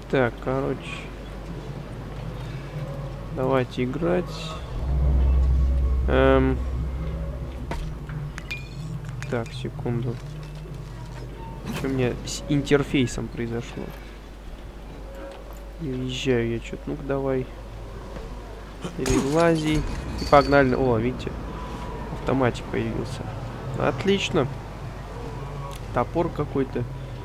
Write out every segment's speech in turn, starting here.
Так, короче. Давайте играть. Так, секунду. Что у меня с интерфейсом произошло? Не уезжаю я что-то. Ну-ка, давай. Перелази. И погнали. О, видите? Автоматик появился. Отлично. Топор какой-то.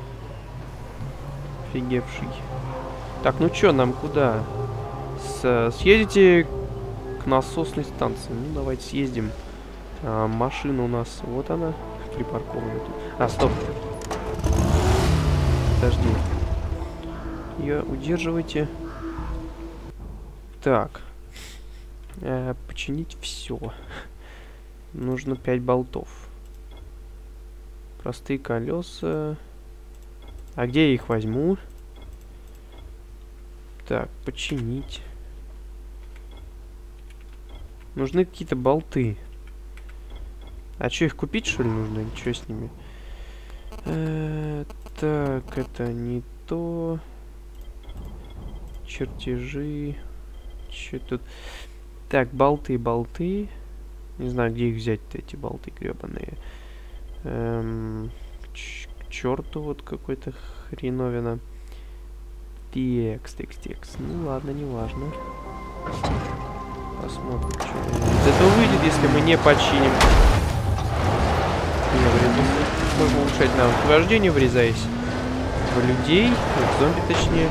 Офигевший. Так, ну чё, нам куда? Съездите к насосной станции. Ну, давайте съездим. Машина у нас... Вот она. Припаркована тут. А, стоп. Подожди. Ее удерживайте. Так. Починить все. Нужно 5 болтов. Простые колеса. А где я их возьму? Так, починить. Нужны какие-то болты. А что, их купить, что ли, нужно? Или что с ними? Так, это не то. Чертежи. Что тут? Так, болты. Не знаю, где их взять-то, эти болты гребаные. К черту, вот какой-то хреновина. Текст. Ну ладно, неважно. Посмотрим, что это выйдет, если мы не починим. Можно улучшать навыки вождения, врезаясь в людей, в зомби точнее.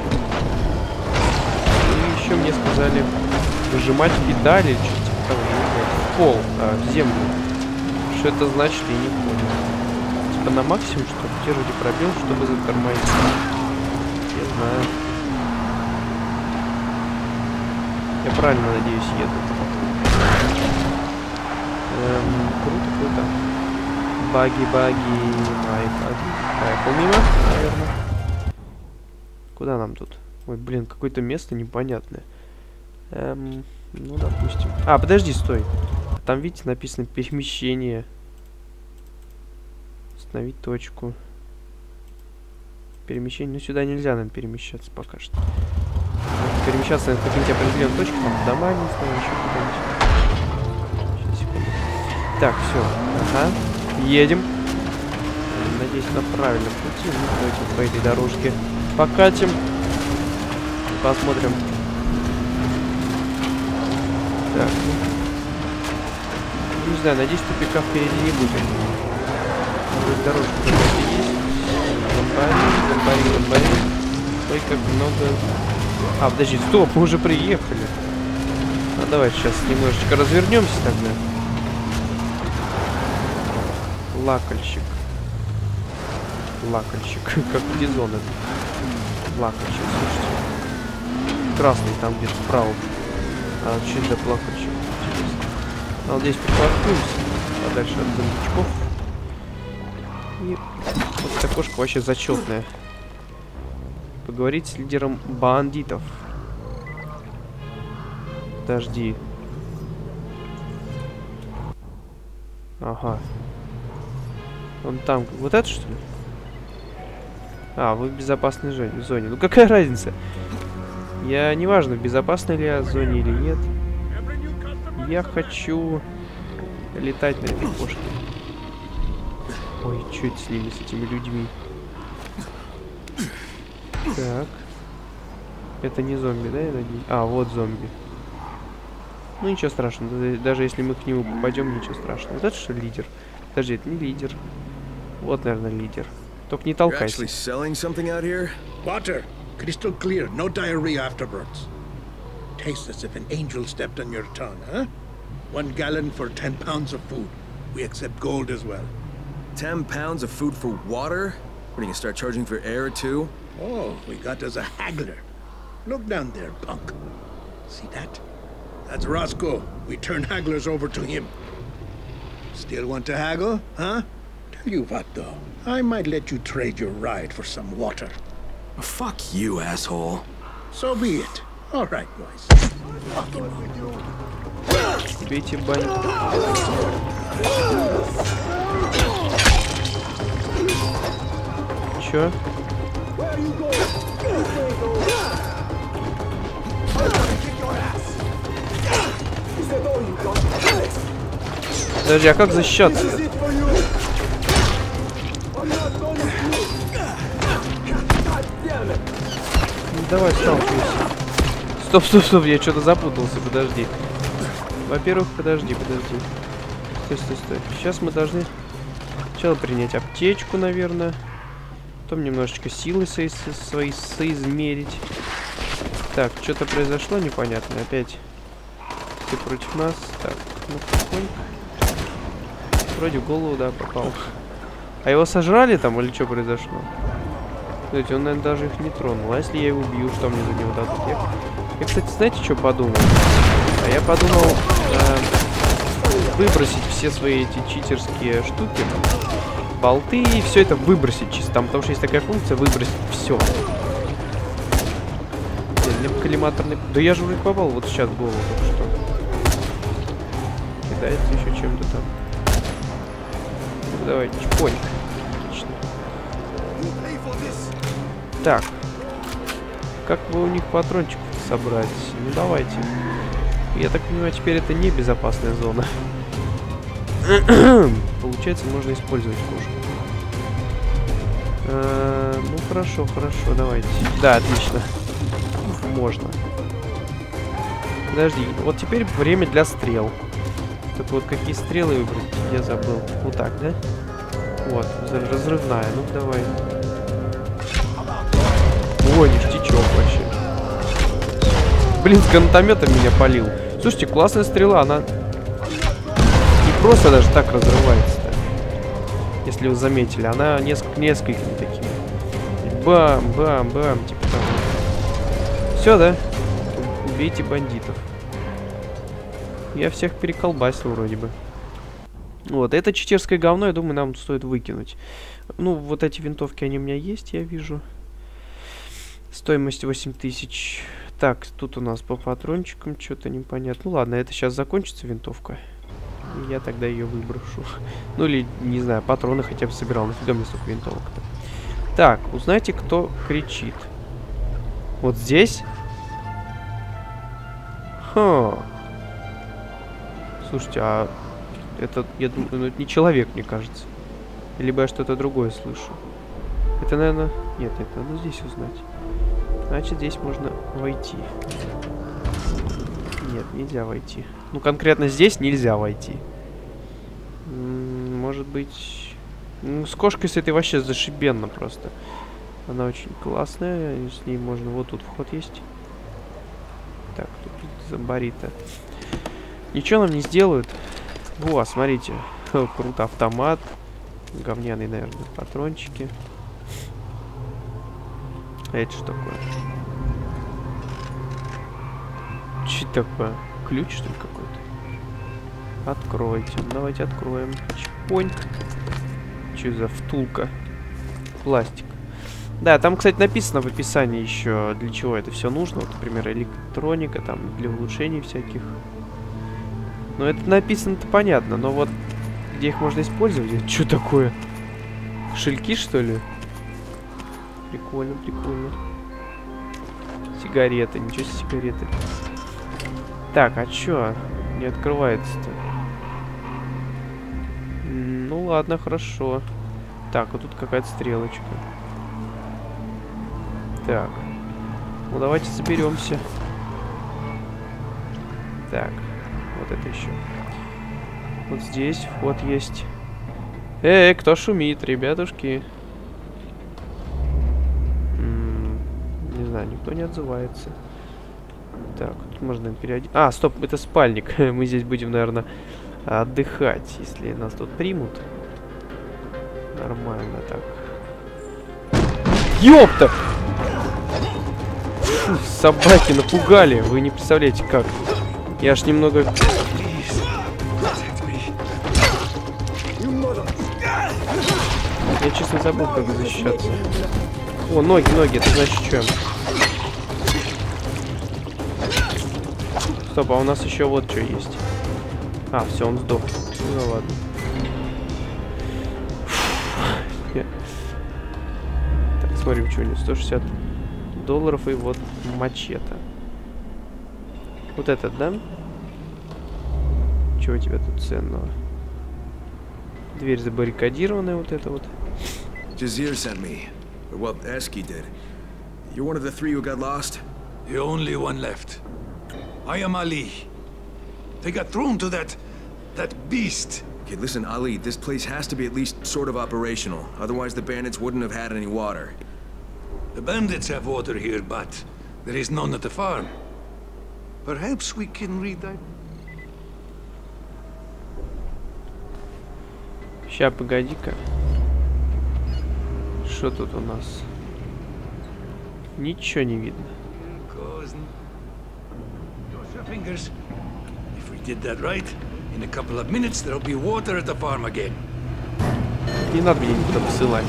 И еще мне сказали выжимать педали, или что-то типа того, в пол, в землю. Что это значит, я не понял. Типа на максимум, что ли, держите пробел, чтобы затормозить. Я знаю. Я правильно, надеюсь, еду. Круто. Баги. Поехал мимо, наверное. Куда нам тут? Ой, блин, какое-то место непонятное. Ну, допустим. А, подожди, стой. Там, видите, написано перемещение. Установить точку. Перемещение. Ну, сюда нельзя, наверное, перемещаться пока что. Можно перемещаться на какие-нибудь определенные точки. Там дома, не знаю, еще куда-нибудь. Сейчас, секунду. Так, все. Ага. Едем. Надеюсь, на правильном пути. Ну, давайте по этой дорожке покатим. Посмотрим. Так. Не знаю, надеюсь, тупика впереди не будет. Может, дорожка какая-то есть. Ламбари. Ой, как много. А, подожди, стоп, мы уже приехали. Ну, давай сейчас немножечко развернемся тогда. Лакальщик. Как Дизон это. Лакальщик, слушайте. Красный там где-то справа. А что это плакальщик? Интересно. А вот здесь припаркуемся. Подальше от зомбичков. И вот эта кошка вообще зачетная. Поговорить с лидером бандитов. Подожди. Ага. Он там. Вот это что ли? А, вы в безопасной зоне. Ну какая разница? Я неважно, в безопасной ли я зоне или нет. Я хочу летать на этой кошке. Ой, что это с ними, с этими людьми? Так. Это не зомби, да, я надеюсь? А, вот зомби. Ну, ничего страшного. Даже если мы к нему попадем, ничего страшного. Вот это что лидер? Подожди, это не лидер. Вот, наверное, лидер. Только не толкайся. Water. Crystal clear. No diarrhea afterwards. Tastes as if an angel stepped on your tongue, huh? 1 gallon for 10 pounds of food. We accept gold as well. 10 pounds of food for water? What, are you gonna start charging for air too? Oh, we got us a haggler. Look down there, punk. See that? That's Roscoe. We turn hagglers over to him. Still want to haggle, huh? Tell you what, though. I might let you trade your ride for some water. Fuck you, asshole. So be it. All right, boys. Fuck him. Бейте баню. Чё? Подожди, а как защищаться-то? Ну, давай, сталкивайся. Стоп, стоп, стоп, я что-то запутался, подожди. Во-первых, подожди. Стой. Сейчас мы должны сначала принять аптечку, наверное. Потом немножечко силы свои соизмерить. Так, что-то произошло непонятное. Опять ты против нас. Так, ну потихоньку. Вроде в голову, да, попал. А его сожрали там или что произошло? Смотрите, он, наверное, даже их не тронул. А если я его убью, что мне за него дадут? Я, кстати, знаете, что подумал? А я подумал выбросить все свои эти читерские штуки, болты, и все это выбросить чисто. Там, потому что есть такая функция выбросить все. Коллиматорный... Да я же вроде попал вот сейчас в голову только что. Кидается еще чем-то там. Ну, давай, чпонь. Отлично. Так. Как бы у них патрончиков собрать? Ну давайте. Я так понимаю, теперь это не безопасная зона. Получается, можно использовать кожу. Ну хорошо, давайте. Да, отлично. Можно. Подожди, вот теперь время для стрел. Только вот какие стрелы выбрать, я забыл. Вот так, да? Вот, разрывная. Ну давай. Ой, ништячок вообще. Блин, с гранатомета меня палил. Слушайте, классная стрела, она не просто даже так разрывается-то. Если вы заметили, она несколькими такими. Бам, типа того. Все, да? Убейте бандитов. Я всех переколбасил вроде бы. Вот, это читерское говно, я думаю, нам стоит выкинуть. Ну, вот эти винтовки, они у меня есть, я вижу. Стоимость 8000. Так, тут у нас по патрончикам что-то непонятно. Ну ладно, это сейчас закончится винтовка. Я тогда ее выброшу. Ну или, не знаю, патроны хотя бы собирал. Нафига мне столько винтовок-то? Так, узнайте, кто кричит. Вот здесь? Ха. Слушайте, а это, я думаю, ну, это не человек, мне кажется. Либо я что-то другое слышу. Это, наверное... Нет, это надо здесь узнать. Значит, здесь можно войти. Нет, нельзя войти. Ну, конкретно здесь нельзя войти. Может быть... Ну, с кошкой с этой вообще зашибенно просто. Она очень классная. С ней можно... Вот тут вход есть. Так, тут зомбарита. Ничего нам не сделают. Во, смотрите. Круто, автомат. Говняные, наверное, патрончики. А это что такое? Что такое? Ключ, что ли, какой-то? Откройте. Давайте откроем. Чпоньк. Что за втулка? Пластик. Да, там, кстати, написано в описании еще, для чего это все нужно. Вот, например, электроника, там, для улучшений всяких. Ну, это написано-то понятно, но вот где их можно использовать? Это что такое? Шельки, что ли? Прикольно, прикольно. Сигареты, ничего себе сигареты. Так, а чё? Не открывается-то. Ну ладно, хорошо. Так, вот тут какая-то стрелочка. Так. Ну давайте соберемся. Так, вот это еще. Вот здесь вход есть. Кто шумит, ребятушки? Не знаю, никто не отзывается. Так, тут можно переодеть. А, стоп, это спальник. Мы здесь будем, наверное, отдыхать, если нас тут примут. Нормально так. Ёпта! Фу, собаки напугали. Вы не представляете, как. Я аж немного... Я, честно, забыл, как защищаться. О, ноги, это значит, что? Стоп, а у нас еще вот что есть. А, все, он сдох. Ну ладно. Так, смотрим, что у него. $160 и вот мачете. Вот этот, да? Чего у тебя тут ценного? Дверь забаррикадированная вот эта вот. Jazir sent me. Well, Eski did. You're one of the 3 who got lost? The only one left. I am Ali. They got thrown to that beast. Okay, listen, Ali, this place has to be at least sort of operational. Otherwise, the bandits wouldn't have had any water. The bandits have water here, but there is none at the farm. Perhaps we can read that. Ща, погоди-ка. Что тут у нас? Ничего не видно. Cross your fingers. If we did that right, in a couple of minutes there'll be water at the farm again. Не надо меня никуда посылать.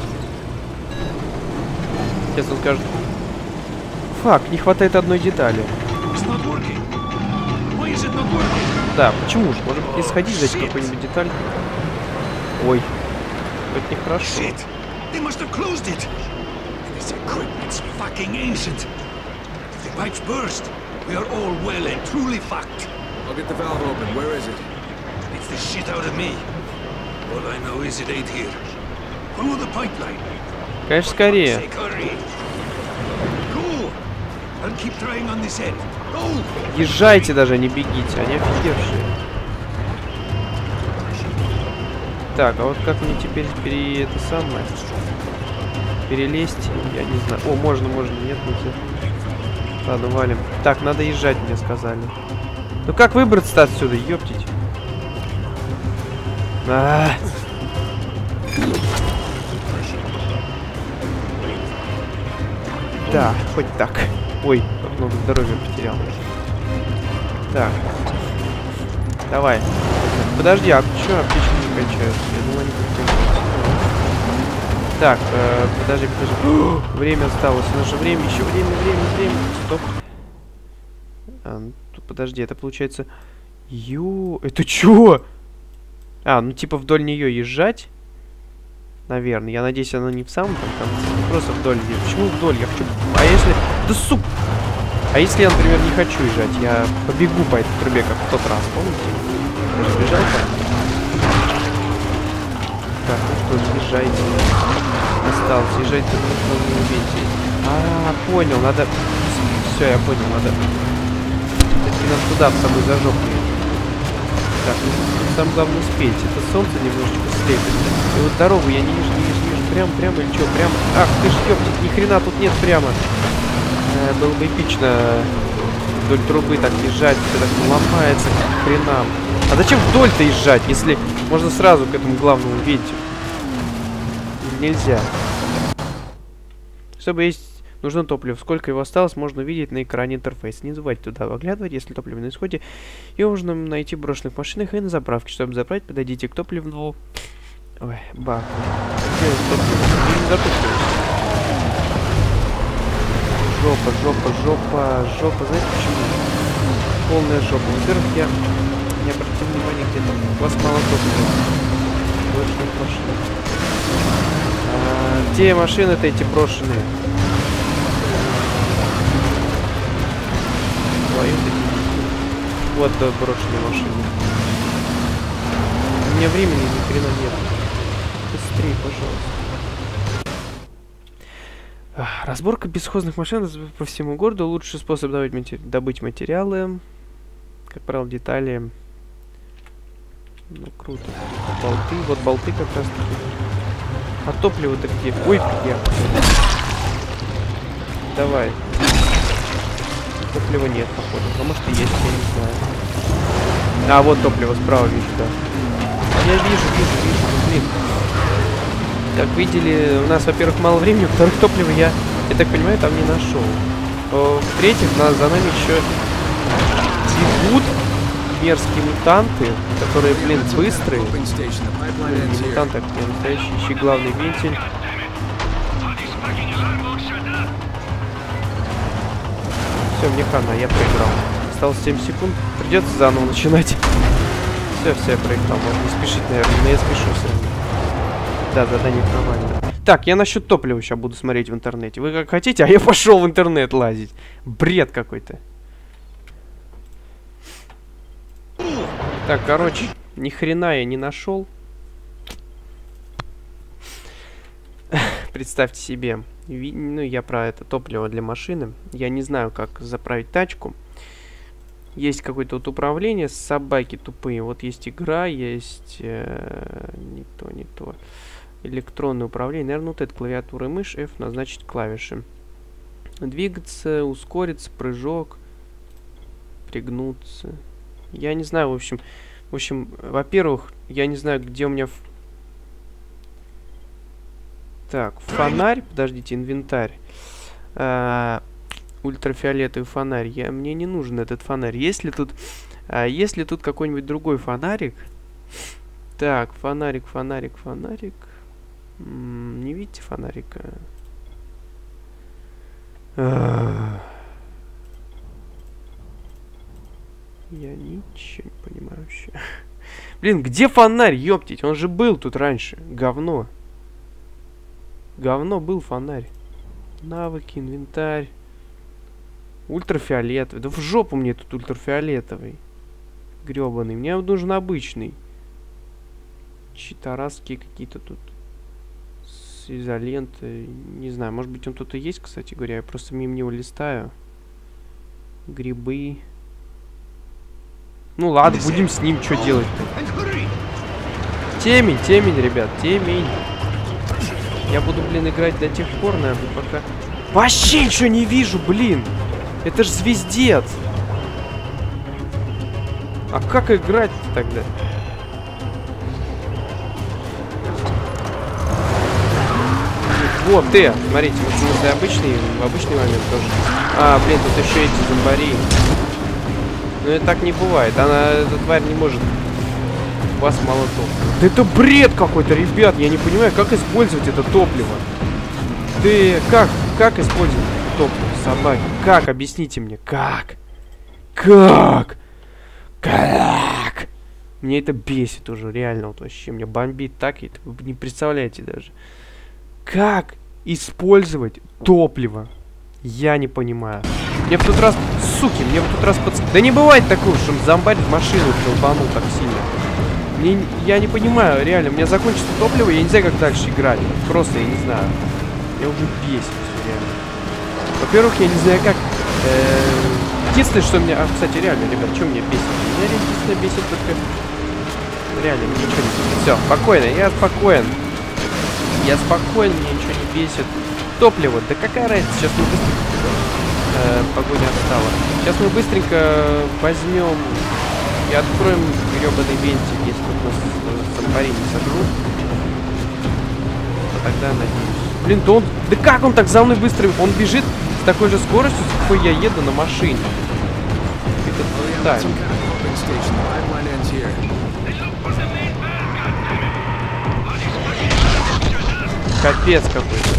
Сейчас он скажет. Фак, не хватает одной детали. It's not working. Why is it not working? Да, почему же? Может быть, не сходить, взять какую-нибудь деталь? Ой, это нехорошо. Shit! They must have closed it. This equipment's fucking ancient. If the pipes burst, we are all well and truly fucked. I'll get the valve open. Where is it? It's the shit out of me. All I know is it ain't here. Follow the pipeline. Конечно, скорее. Say, hurry. Go. I'll keep trying on this end. Go. Езжайте даже, не бегите, они офигевшие. Так, а вот как мне теперь перелезть? Я не знаю. О, можно, нет, нельзя. Ладно, валим. Так, надо езжать, мне сказали. Ну как выбраться-то отсюда, ёптить? Да, хоть так. Ой, как много здоровья потерял. Так. Давай. Подожди, а что аптечки не кончаются? Я думаю, они как-то... Так, подожди. Время осталось. У нас же время, еще время. Стоп. Подожди, это получается... Это чё? Ну типа вдоль нее езжать? Наверное. Я надеюсь, оно не в самом конце. Просто вдоль езжать. Почему вдоль? Я хочу... А если... Да суп! А если я, например, не хочу езжать? Я побегу по этой трубе, как в тот раз, помните? Я же бежал там. Так, ну что, езжайте. Осталось, езжайте на убейте. Понял, надо... Все, я понял, надо... Все-таки нам туда, в самую зажопу. Так, ну самое главное успеть. Это солнце немножечко слепит. И вот дорогу я не вижу. Прямо или что? Прямо. Ах ты ж, ёптить, ни хрена тут нет прямо. Было бы эпично вдоль трубы так езжать, все так ломается к хренам. А зачем вдоль-то езжать, если можно сразу к этому главному вентилю? Нельзя. Чтобы есть... Нужно топливо. Сколько его осталось, можно увидеть на экране интерфейса. Не забывайте туда выглядывать, если топливо на исходе. Его можно найти в брошенных машинах и на заправке. Чтобы заправить, подойдите к топливному... Ой, баку. Жопа. Знаете почему? Полная жопа. Во-первых, я не обратил внимания, где там у вас мало топлива. Брошенных машин. Где машины-то эти брошенные? Вот брошенные машины. У меня времени ни хрена нет. Быстрее, пожалуйста. Разборка бесхозных машин по всему городу. Лучший способ добыть материалы. Как правило, детали. Ну, круто. Болты. Вот болты как раз таки. А топливо-то где? Ой, я. Давай. Топлива нет, походу. А может и есть, я не знаю. Вот топливо справа вижу, да. Я вижу, блин. Как видели, у нас, во-первых, мало времени, во-вторых, топлива я так понимаю, там не нашел. В-третьих, за нами еще бегут мерзкие мутанты, которые, блин, быстрые. Не мутанты, а не настоящий. Ищи главный вентиль. Все, мне хана, я проиграл. Осталось 7 секунд. Придется заново начинать. Все, я проиграл. Можно не спешить, наверное, но я спешу все равно. Да, задание провалено. Так, я насчет топлива сейчас буду смотреть в интернете. Вы как хотите, а я пошел в интернет лазить. Бред какой-то. Так, короче, ни хрена я не нашел. Представьте себе, ну, я про это топливо для машины. Я не знаю, как заправить тачку. Есть какое-то вот управление, собаки тупые. Вот есть игра, есть... не то. Электронное управление. Наверное, вот это клавиатура и мышь. F назначить клавиши. Двигаться, ускориться, прыжок. Пригнуться. Я не знаю, в общем, во-первых, я не знаю, где у меня... Так, фонарь. Подождите, инвентарь. Ультрафиолетовый фонарь. Мне не нужен этот фонарь. Есть ли тут какой-нибудь другой фонарик? Так, фонарик. Не видите фонарика? Я ничего не понимаю вообще. Блин, где фонарь, ёптить? Он же был тут раньше. Говно. Говно был фонарь. Навыки, инвентарь. Ультрафиолетовый. Да в жопу мне тут ультрафиолетовый. Грёбаный. Мне нужен обычный. Читараски какие-то тут. С изолентой. Не знаю, может быть он тут и есть, кстати говоря. Я просто мимо него листаю. Грибы. Ну ладно, будем с ним что делать-то. Темень, ребят, темень. Я буду, блин, играть до тех пор, наверное, пока... Вообще ничего не вижу, блин! Это ж звездец! А как играть-то тогда? Вот, смотрите, вот это обычный момент тоже. А, блин, тут еще эти зомбари. Но это так не бывает. Эта тварь не может. Вас молоток. Да это бред какой-то, ребят. Я не понимаю, как использовать это топливо. Как использовать топливо, собаки? Как? Объясните мне. Как? Мне это бесит уже, реально, вот вообще. Меня бомбит так, вы не представляете даже. Как использовать топливо? Я не понимаю. Мне в тот раз, суки, Да не бывает такого, что зомбарь в машину долбанул так сильно. Я не понимаю, реально, у меня закончится топливо, я не знаю, как дальше играть. Просто я не знаю. Меня уже бесит, реально. Во-первых, я не знаю, как... Единственное, что меня... кстати, реально, ребят, что меня бесит? Меня единственное бесит только... Реально, мне ничего не бесит. Все, спокойно, я спокоен. Мне ничего не бесит. Топливо, да какая разница, сейчас мы быстренько... погоня отстала. Сейчас мы быстренько возьмем и откроем гребаный вентиль, если тут нас зомбари не сожрут. А тогда надеюсь. Блин, да он... Да как он так за мной быстро... Он бежит с такой же скоростью, с какой я еду на машине. Это так. Капец какой-то.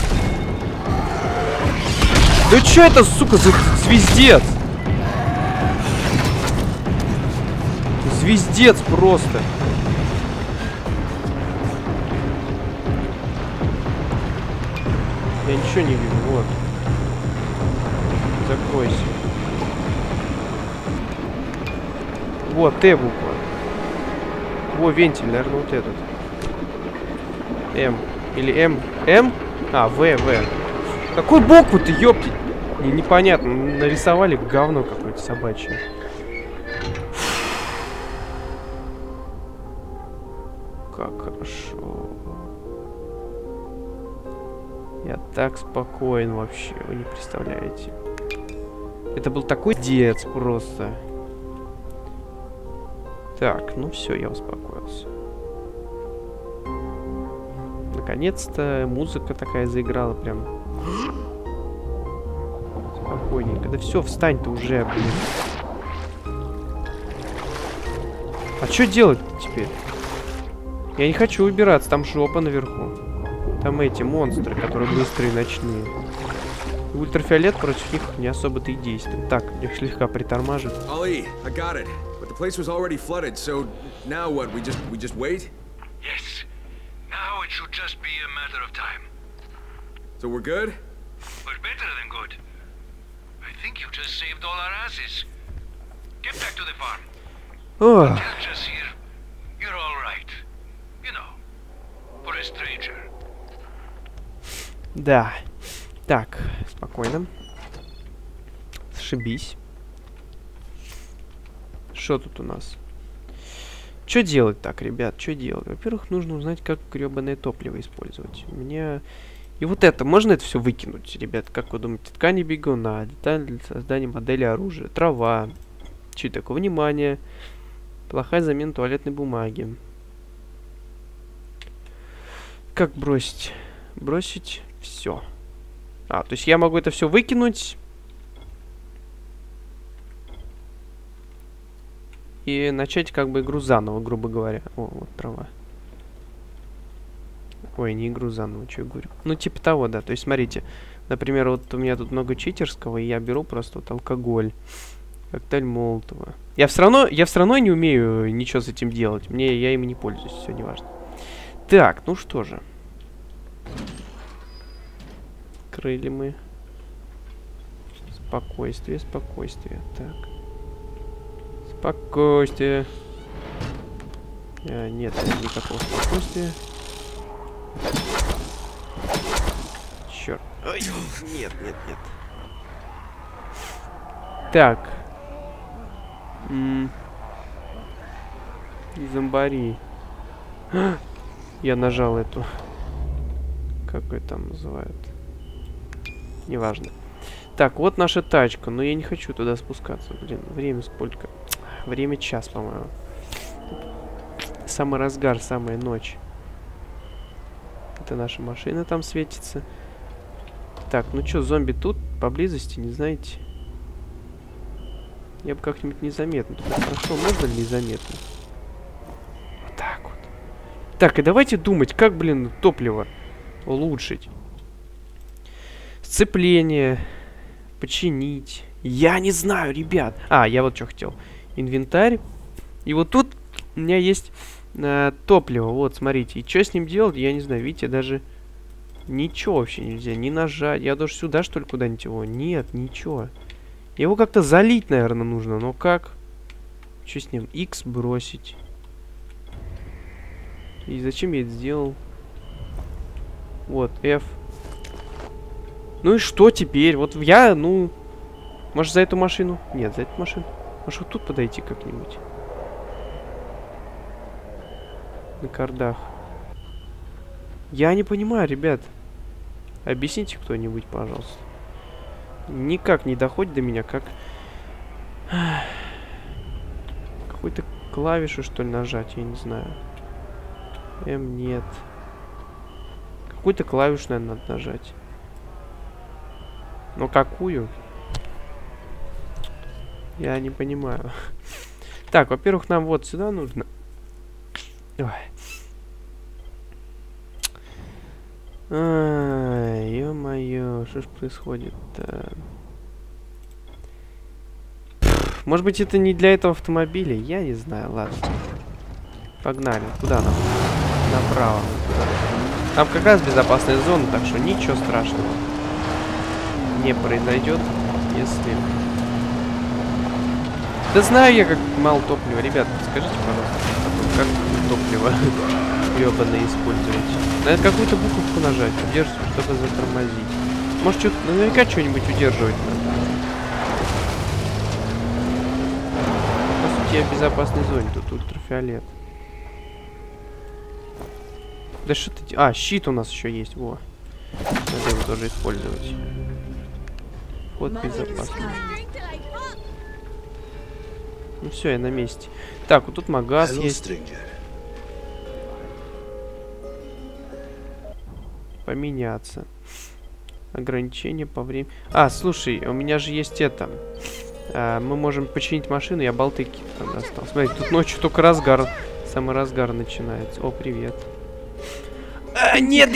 Да чё это, сука, за звездец? Звездец просто. Я ничего не вижу, вот. Закройся. Вот, Т буква. Во, вентиль, наверное, вот этот. М. Или М. М? А, В. Какую букву-то, ёптить? Непонятно. Нарисовали говно какое-то собачье. Как хорошо. Я так спокоен вообще. Вы не представляете. Это был такой дец просто. Так, ну все, я успокоился. Наконец-то музыка такая заиграла прям. Спокойненько. Да все, встань ты уже, блин. А что делать теперь? Я не хочу убираться, там жопа наверху. Там эти монстры, которые быстрые, ночные. Ультрафиолет против них не особо-то и действует. Так, их слегка притормаживает. Ali, I got it. But the place was already flooded, so now what? We just wait? Yes. Now it should just be a matter of time. So we're good? We're better than good. I think you just saved all our asses. Get back to the farm. Ох. Tell Jasir you're all right. You know, for a stranger. Да. Так, спокойно. Сшибись. Что тут у нас? Что делать так, ребят? Что делать? Во-первых, нужно узнать, как гребаное топливо использовать. Мне... И вот это, можно это все выкинуть, ребят? Как вы думаете? Ткани бегуна, деталь для создания модели оружия, трава. Что такое? Внимание. Плохая замена туалетной бумаги. Как бросить? Бросить все. А, то есть я могу это все выкинуть. И начать как бы игру заново, грубо говоря. О, вот трава. Ой, не игру заново, что я говорю. Ну, типа того, да. То есть, смотрите. Например, вот у меня тут много читерского, и я беру просто вот алкоголь. Коктейль Молотова. Я все равно не умею ничего с этим делать. Я им не пользуюсь, все неважно. Так, ну что же. Открыли мы. Спокойствие, спокойствие. Так. Спокойствие. Нет, никакого спокойствия. Черт. Ой, нет. Так. Зомбари. Я нажал эту. Как ее там называют? Неважно. Так, вот наша тачка. Но я не хочу туда спускаться. Блин, время сколько? Время час, по-моему. Самый разгар, самая ночь. Это наша машина там светится. Так, ну что, зомби тут поблизости, не знаете? Я бы как-нибудь незаметно туда прошел. Можно ли незаметно? Вот так вот. Так, и давайте думать, как, блин, топливо улучшить. Сцепление. Починить. Я не знаю, ребят. А, я вот что хотел. Инвентарь. И вот тут у меня есть топливо. Вот, смотрите. И что с ним делать, я не знаю. Видите, даже ничего вообще нельзя. Не нажать. Я даже сюда, что ли, куда-нибудь его? Нет, ничего. Его как-то залить, наверное, нужно. Но как? Что с ним? X бросить. И зачем я это сделал? Вот, F. Ну и что теперь? Вот я, ну... Может, за эту машину? Нет, за эту машину. Может, вот тут подойти как-нибудь? На кардах. Я не понимаю, ребят. Объясните кто-нибудь, пожалуйста. Никак не доходит до меня, как... Какую-то клавишу, что ли, нажать, я не знаю. М нет. Какую-то клавишу, наверное, надо нажать. Но какую? Я не понимаю. Так, во-первых, нам вот сюда нужно. Ой. Ай, ё-моё, что ж происходит-то? Может быть, это не для этого автомобиля? Я не знаю, ладно. Погнали. Куда нам? Направо. Там как раз безопасная зона, так что ничего страшного не произойдет, если... Да знаю я, как мало топлива. Ребят, скажите, пожалуйста, как топливо гребаное использовать. Надо какую-то буковку нажать, удерживать, чтобы затормозить. Может, что-то наверняка что-нибудь удерживать надо. По сути, я в безопасной зоне, тут ультрафиолет. Да что ты... А, щит у нас еще есть, во. Надо его тоже использовать. Вход безопасный. Ну все, я на месте. Так, вот тут магаз есть. Поменяться. Ограничение по времени. А, слушай, у меня же есть это. Мы можем починить машину, я болты там достал. Смотри, тут ночью только разгар. Самый разгар начинается. О, привет. Нет.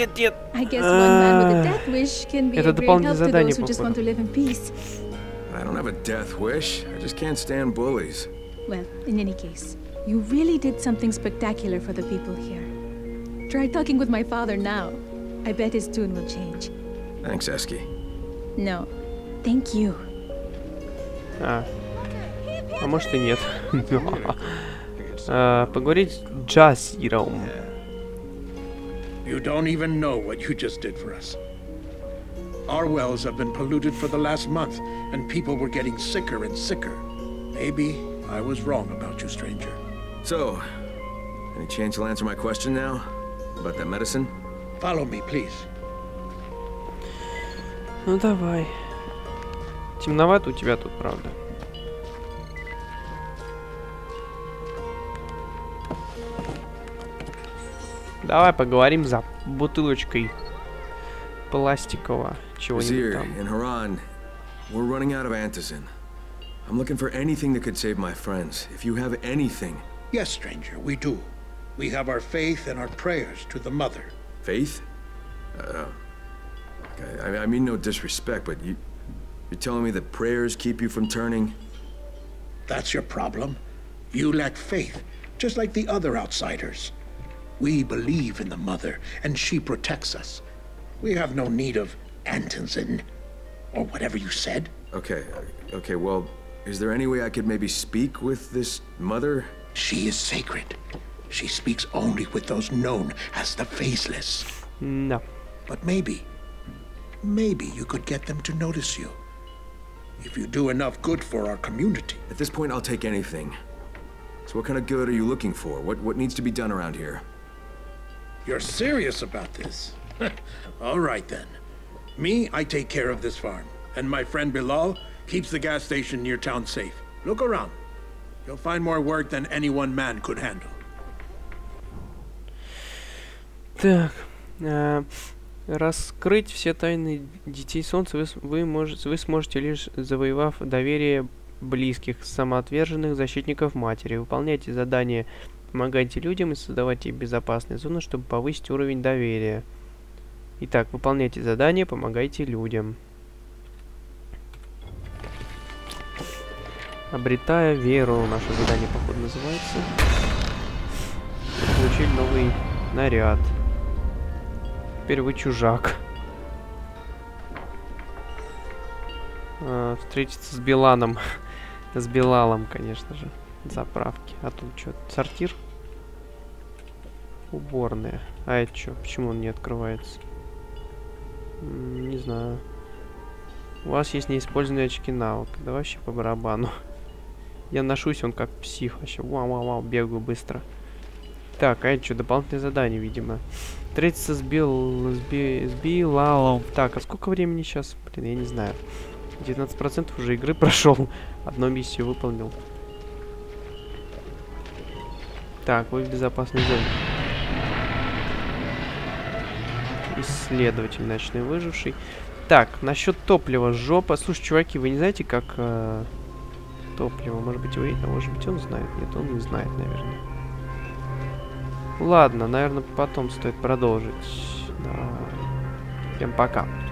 Это дополнительное задание, походу. I don't have a death wish. I just can't stand bullies. Well, in any case, you really did something spectacular for the people here. Try talking with my father now. I bet his tune will change. Thanks, Eski. No, thank you. А может и нет. Поговорить с Джасиром. You don't even know what you just did for us. Our wells have been polluted for the last month, and people were getting sicker and sicker. Maybe I was wrong about you, stranger. So, any chance you'll answer my question now? About that medicine? Follow me, please. Ну давай. Темновато у тебя тут, правда. Давай поговорим за бутылочкой пластикового чего-нибудь там. in Haran, we're running out of antizin. I'm looking for anything that could save my friends. If you have anything. Yes, stranger, we do. We have our faith and our prayers to the Mother. Faith? I mean no disrespect, but you're telling me that prayers keep you from turning? That's your problem. You lack faith, just like the other outsiders. We believe in the Mother, and she protects us. We have no need of antizin, or whatever you said. Okay, well, is there any way I could maybe speak with this Mother? She is sacred. She speaks only with those known as the Faceless. No. But maybe you could get them to notice you. If you do enough good for our community. At this point, I'll take anything. So what kind of good are you looking for? What needs to be done around here? You're serious about this? All right, then. Me, I take care of this farm. And my friend Bilal keeps the gas station near town safe. Look around. You'll find more work than any one man could handle. Так. Раскрыть все тайны Детей Солнца вы сможете, лишь завоевав доверие близких, самоотверженных защитников Матери. Выполняйте задания, помогайте людям и создавайте безопасные зоны, чтобы повысить уровень доверия. Итак, выполняйте задания, помогайте людям. Обретая веру. Наше задание, походу, называется. Получили новый наряд. Теперь вы чужак. Встретиться с Биланом. С Билалом, конечно же. Заправки. А тут что? Сортир? Уборная. А это что? Почему он не открывается? Не знаю. У вас есть неиспользованные очки навыка. Да вообще по барабану. Я ношусь, он как псих вообще. Вау-вау-вау, бегаю быстро. Так, а это что? Дополнительное задание, видимо. Встретиться с Билалом. Так, а сколько времени сейчас? Блин, я не знаю. 19% уже игры прошел. Одну миссию выполнил. Так, вы в безопасной зоне. Исследователь, ночной выживший. Так, насчет топлива. Жопа. Слушай, чуваки, вы не знаете, как топливо? Может быть, он знает? Нет, он не знает, наверное. Ладно, наверное, потом стоит продолжить. Да. Всем пока.